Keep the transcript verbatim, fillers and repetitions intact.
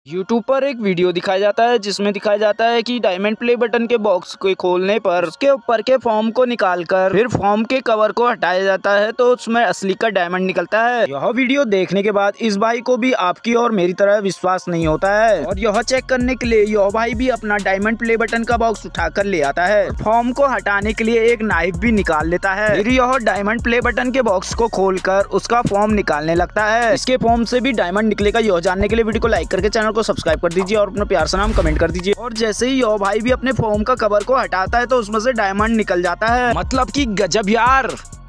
YouTube पर एक video दिखाया जाता है जिसमें दिखाया जाता है कि डायमंड प्ले बटन के बॉक्स को खोलने पर उसके ऊपर के फॉर्म को निकालकर फिर फॉर्म के कवर को हटाया जाता है तो उसमें असली का डायमंड निकलता है। यह वीडियो देखने के बाद इस भाई को भी आपकी और मेरी तरह विश्वास नहीं होता है और यह चेक करने के लिए यह भाई भी अपना डायमंड प्ले बटन का बॉक्स उठाकर ले आता है। फॉर्म को हटाने के लिए एक नाइफ भी निकाल लेता है। फिर यह डायमंड प्ले बटन के बॉक्स को खोलकर उसका फॉर्म निकालने लगता है। इसके फॉर्म से भी डायमंड निकलेगा यह जानने के लिए वीडियो को लाइक करके चैनल को सब्सक्राइब कर दीजिए और अपना प्यार से नाम कमेंट कर दीजिए। और जैसे ही यो भाई भी अपने फॉर्म का कवर को हटाता है तो उसमें से डायमंड निकल जाता है। मतलब कि गजब यार।